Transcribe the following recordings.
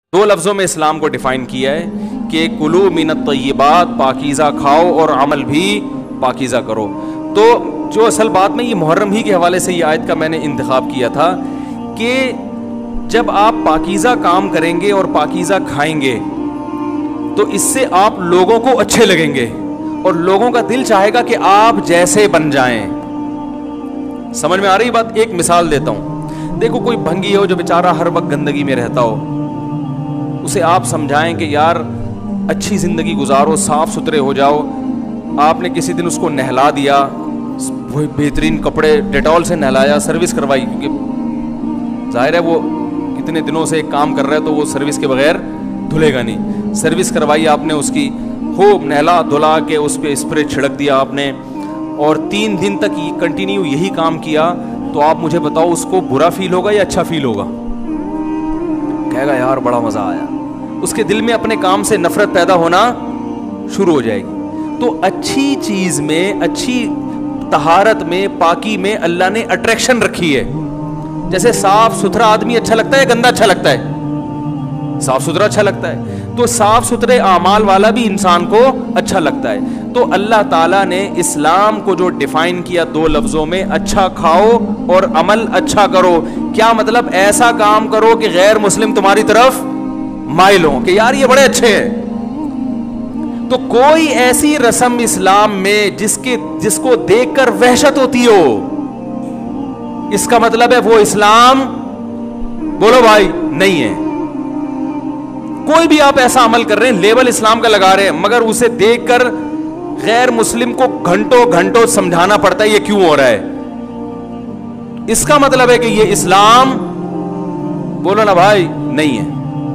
دو لفظوں میں اسلام کو ڈیفائن کیا ہے کہ کلو من الطیبات، پاکیزہ کھاؤ اور عمل بھی پاکیزہ کرو. تو جو اصل بات میں یہ محرم ہی کے حوالے سے یہ آیت کا میں نے انتخاب کیا تھا کہ جب آپ پاکیزہ کام کریں گے اور پاکیزہ کھائیں گے تو اس سے آپ لوگوں کو اچھے لگیں گے اور لوگوں کا دل چاہے گا کہ آپ جیسے بن جائیں. سمجھ میں آ رہی بات؟ ایک مثال دیتا ہوں. دیکھو کوئی بھنگی ہو جو بیچارہ ہر وقت گندگی میں رہتا ہو، اسے آپ سمجھائیں کہ یار اچھی زندگی گزارو، صاف ستھرے ہو جاؤ. آپ نے کسی دن اس کو نہلا دیا، وہ بہترین کپڑے ڈیٹول سے نہلایا، سروس کروائی، کیونکہ ظاہر ہے وہ اتنے دنوں سے ایک کام کر رہا ہے تو وہ سروس کے بغیر دھلے گا نہیں. سروس کروائی آپ نے اس کی، خوب نہلا دھلا کے اس پہ اسپرے چھڑک دیا آپ نے، اور 3 دن تک کنٹینیو یہی کام کیا، تو آپ مجھے بتاؤ اس کو برا فیل ہوگا یا اچھا فیل ہوگا؟ کہے گا یار بڑا مزہ آیا. اس کے دل میں اپنے کام سے نفرت پیدا ہونا شروع ہو جائے گی. تو اچھی چیز میں، اچھی طہارت میں، پاکی میں اللہ نے اٹریکشن رکھی ہے. جیسے صاف ستھرا آدمی اچھا لگتا ہے، گندا اچھا لگتا ہے؟ صاف ستھرا اچھا لگتا ہے. تو صاف ستھرے اعمال والا بھی انسان کو اچھا لگتا ہے. تو اللہ تعالیٰ نے اسلام کو جو ڈیفائن کیا 2 لفظوں میں، اچھا کھاؤ اور عمل اچھا کرو. کیا مطلب؟ ایسا کام کرو کہ غیر مسلم تمہاری طرف مائل ہوں کہ یار یہ بڑے اچھے ہیں. تو کوئی ایسی رسم اسلام میں جس کو دیکھ کر وحشت ہوتی ہو، اس کا مطلب ہے وہ اسلام، بولو بھائی، نہیں ہے. کوئی بھی آپ ایسا عمل کر رہے ہیں، لیبل اسلام کا لگا رہے ہیں، مگر اسے دیکھ کر غیر مسلم کو گھنٹوں گھنٹوں سمجھانا پڑتا ہے یہ کیوں ہو رہا ہے، اس کا مطلب ہے کہ یہ اسلام، بولو نا بھائی، نہیں ہے.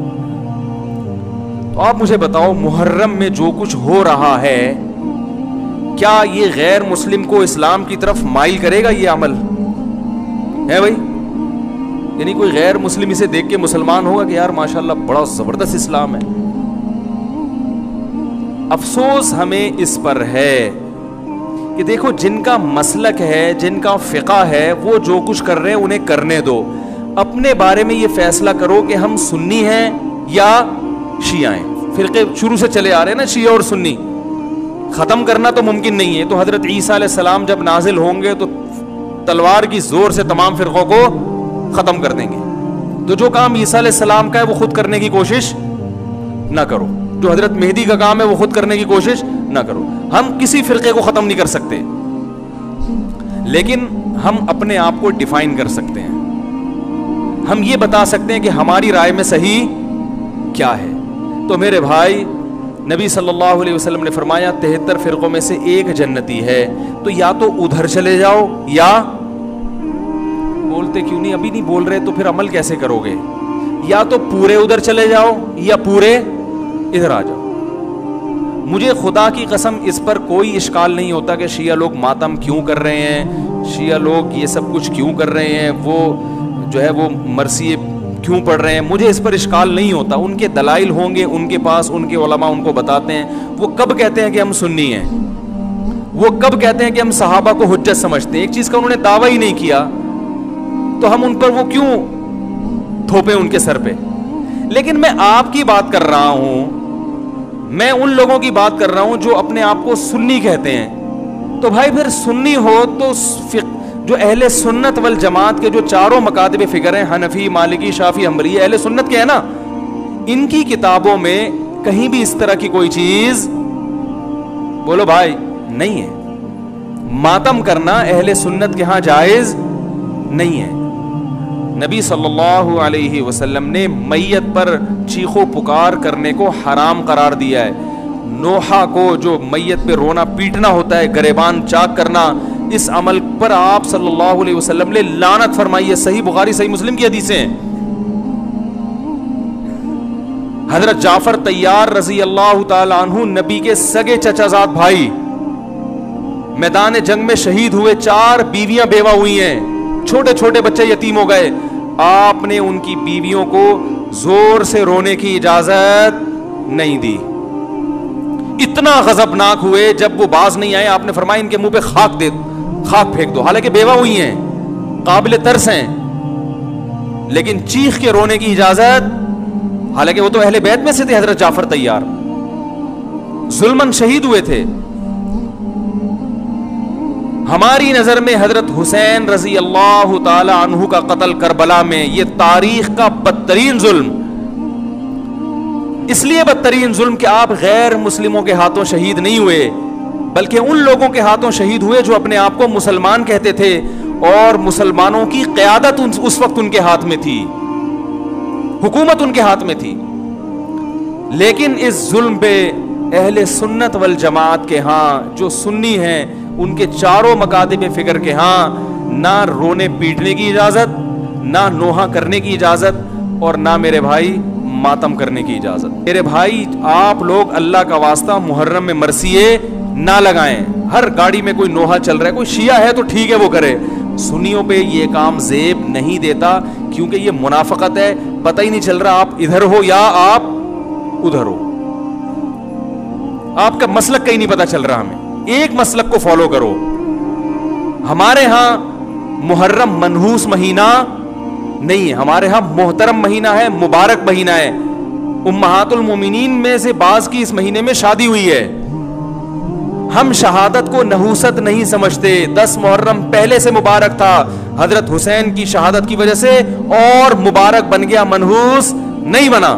تو آپ مجھے بتاؤ محرم میں جو کچھ ہو رہا ہے، کیا یہ غیر مسلم کو اسلام کی طرف مائل کرے گا؟ یہ عمل ہے بھائی؟ یعنی کوئی غیر مسلم اسے دیکھ کے مسلمان ہوگا کہ یار ماشاءاللہ بڑا زبردست اسلام ہے؟ افسوس ہمیں اس پر ہے کہ دیکھو جن کا مسلک ہے، جن کا فقہ ہے، وہ جو کچھ کر رہے ہیں انہیں کرنے دو. اپنے بارے میں یہ فیصلہ کرو کہ ہم سنی ہیں یا شیعہ ہیں. فرقے شروع سے چلے آ رہے ہیں نا، شیعہ اور سنی، ختم کرنا تو ممکن نہیں ہے. تو حضرت عیسیٰ علیہ السلام جب نازل ہوں گے تو تلوار کی زور سے تمام فرقوں کو ختم کر دیں گے. تو جو کام عیسیٰ علیہ السلام کا ہے وہ خود کرنے کی کوشش نہ کرو، جو حضرت مہدی کا کام ہے وہ خود کرنے کی کوشش نہ کرو. ہم کسی فرقے کو ختم نہیں کر سکتے، لیکن ہم اپنے آپ کو ڈیفائن کر سکتے ہیں. ہم یہ بتا سکتے ہیں کہ ہماری رائے میں صحیح کیا ہے. تو میرے بھائی، نبی صلی اللہ علیہ وسلم نے فرمایا 73 فرقوں میں سے ایک جنتی ہے. تو یا تو ادھر چلے جاؤ، یا بولتے کیوں نہیں؟ ابھی نہیں بول رہے تو پھر عمل کیسے کرو گے؟ یا تو پورے ادھر چلے جاؤ یا پورے ادھر آ جاؤ. مجھے خدا کی قسم اس پر کوئی اشکال نہیں ہوتا کہ شیعہ لوگ ماتم کیوں کر رہے ہیں، شیعہ لوگ یہ سب کچھ کیوں کر رہے ہیں، وہ جو ہے وہ مرثیے کیوں پڑھ رہے ہیں. مجھے اس پر اشکال نہیں ہوتا. ان کے دلائل ہوں گے ان کے پاس، ان کے علماء ان کو بتاتے ہیں. وہ کب کہتے ہیں کہ ہم سنی ہیں؟ وہ کب کہتے ہیں کہ ہم صحابہ کو حجت سمجھتے ہیں؟ ایک چیز کا انہوں نے دعویٰ ہی نہیں کیا تو ہم ان پر وہ کیوں تھوپیں ان کے سر پہ؟ لیکن میں آپ کی بات کر رہا ہوں، میں ان لوگوں کی بات کر رہا ہوں جو اپنے آپ کو سنی کہتے ہیں. تو بھائی پھر سنی ہو تو جو اہل سنت والجماعت کے جو چاروں مکاتب فکر ہیں، حنفی، مالکی، شافعی، حنبلی، اہل سنت کے ہیں نا، ان کی کتابوں میں کہیں بھی اس طرح کی کوئی چیز، بولو بھائی، نہیں ہے. ماتم کرنا اہل سنت کے ہاں جائز نہیں ہے. نبی صلی اللہ علیہ وسلم نے میت پر چیخو پکار کرنے کو حرام قرار دیا ہے. نوحہ کو جو میت پہ رونا پیٹنا ہوتا ہے، گریبان چاک کرنا، اس عمل پر آپ صلی اللہ علیہ وسلم نے لعنت فرمائی ہے. صحیح بخاری، صحیح مسلم کی حدیثیں ہیں. حضرت جعفر طیار رضی اللہ تعالی عنہ نبی کے سگے چچا زاد بھائی میدان جنگ میں شہید ہوئے. 4 بیویاں بیوہ ہوئی ہیں، چھوٹے چھوٹے بچے یتیم ہو گئے. آپ نے ان کی بیویوں کو زور سے رونے کی اجازت نہیں دی. اتنا غضبناک ہوئے جب وہ باز نہیں آئے، آپ نے فرمایا ان کے منہ پہ خاک پھینک دو. حالانکہ بیوہ ہوئی ہیں، قابل ترس ہیں، لیکن چیخ کے رونے کی اجازت حالانکہ وہ تو اہل بیت میں سے تھے. حضرت جعفر طیار ظلمن شہید ہوئے تھے. ہماری نظر میں حضرت حسین رضی اللہ تعالی عنہ کا قتل کربلا میں یہ تاریخ کا بدترین ظلم, اس لیے بدترین ظلم کہ آپ غیر مسلموں کے ہاتھوں شہید نہیں ہوئے, بلکہ ان لوگوں کے ہاتھوں شہید ہوئے جو اپنے آپ کو مسلمان کہتے تھے, اور مسلمانوں کی قیادت اس وقت ان کے ہاتھ میں تھی, حکومت ان کے ہاتھ میں تھی. لیکن اس ظلم پہ اہل سنت والجماعت کے ہاں جو سنی ہیں ان کے چاروں مکاتب فکر کے ہاں نہ رونے پیٹنے کی اجازت, نہ نوحہ کرنے کی اجازت, اور نہ میرے بھائی ماتم کرنے کی اجازت. میرے بھائی آپ لوگ اللہ کا واسطہ محرم میں مرثیے نہ لگائیں. ہر گاڑی میں کوئی نوحہ چل رہا ہے, کوئی شیعہ ہے تو ٹھیک ہے وہ کرے, سنیوں پہ یہ کام زیب نہیں دیتا, کیونکہ یہ منافقت ہے. پتہ ہی نہیں چل رہا آپ ادھر ہو یا آپ ادھر ہو, آپ کا مسلک کہیں نہیں پتا چل رہا. ہمیں ایک مسلک کو فالو کرو. ہمارے ہاں محرم منحوس مہینہ نہیں ہے, ہمارے ہاں محترم مہینہ ہے, مبارک مہینہ ہے. امہات المومنین میں سے بعض کی اس مہینے میں شادی ہوئی ہے. ہم شہادت کو نحوست نہیں سمجھتے. 10 محرم پہلے سے مبارک تھا, حضرت حسین کی شہادت کی وجہ سے اور مبارک بن گیا, منحوس نہیں بنا.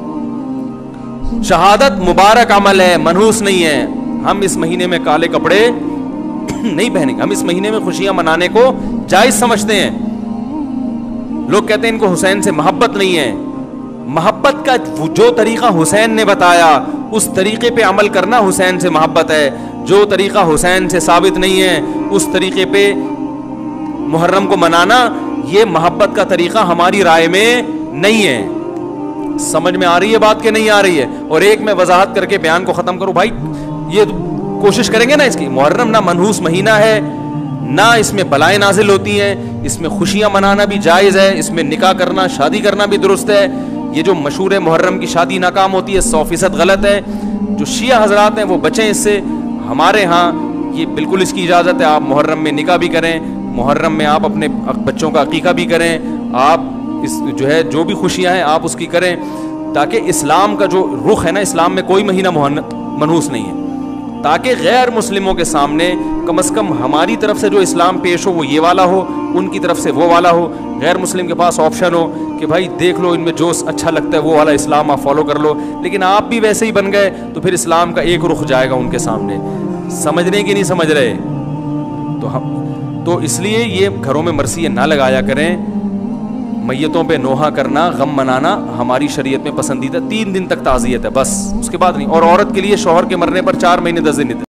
شہادت مبارک عمل ہے, منحوس نہیں ہے. ہم اس مہینے میں کالے کپڑے نہیں پہنیں گے, ہم اس مہینے میں خوشیاں منانے کو جائز سمجھتے ہیں. لوگ کہتے ہیں ان کو حسین سے محبت نہیں ہے. محبت کا جو طریقہ حسین نے بتایا اس طریقے پہ عمل کرنا حسین سے محبت ہے. جو طریقہ حسین سے ثابت نہیں ہے اس طریقے پہ محرم کو منانا یہ محبت کا طریقہ ہماری رائے میں نہیں ہے. سمجھ میں آ رہی ہے بات کہ نہیں آ رہی ہے؟ اور ایک میں وضاحت کر کے بیان کو ختم کروں. بھائی یہ کوشش کریں گے نا اس کی, محرم نہ منحوس مہینہ ہے, نہ اس میں بلائیں نازل ہوتی ہیں, اس میں خوشیاں منانا بھی جائز ہے, اس میں نکاح کرنا شادی کرنا بھی درست ہے. یہ جو مشہور ہے محرم کی شادی ناکام ہوتی ہے 100% غلط ہے. جو شیعہ حضرات ہیں وہ بچیں اس سے. ہمارے ہاں یہ بالکل اس کی اجازت ہے, آپ محرم میں نکاح بھی کریں, محرم میں آپ اپنے بچوں کا عقیقہ بھی کریں, آپ اس جو ہے جو بھی خوشیاں ہیں آپ اس کی کریں, تاکہ اسلام کا جو رخ ہے نا, اسلام میں کوئی مہینہ منحوس نہیں ہے, تاکہ غیر مسلموں کے سامنے کم از کم ہماری طرف سے جو اسلام پیش ہو وہ یہ والا ہو, ان کی طرف سے وہ والا ہو. غیر مسلم کے پاس آپشن ہو کہ بھائی دیکھ لو ان میں جو اچھا لگتا ہے وہ والا اسلام آپ فالو کر لو, لیکن آپ بھی ویسے ہی بن گئے تو پھر اسلام کا ایک رخ جائے گا ان کے سامنے. سمجھ رہے کہ نہیں سمجھ رہے؟ تو اس لیے یہ گھروں میں مرثیے نہ لگایا کریں. میتوں پہ نوحہ کرنا, غم منانا ہماری شریعت میں پسندیدہ. 3 دن تک تعزیت ہے بس, اس کے بعد نہیں. اور عورت کے لیے شوہر کے مرنے پر 4 مہینے 10 دن